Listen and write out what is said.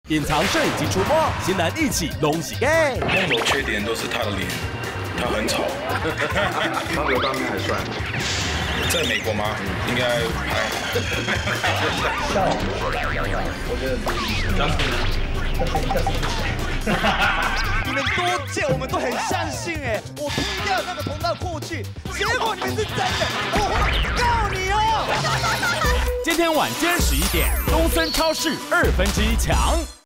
隐藏摄影机出没，型男义气拢是 gay。 梦柔缺点都是他的脸，他很丑。 他流当面还帅。 在美国吗？应该还。 我觉得你们多贱，我们都很相信哎。我 P 掉那个同道过去，结果你们是真的，我会告你哦。 今天晚间11点，东森超市1/2强。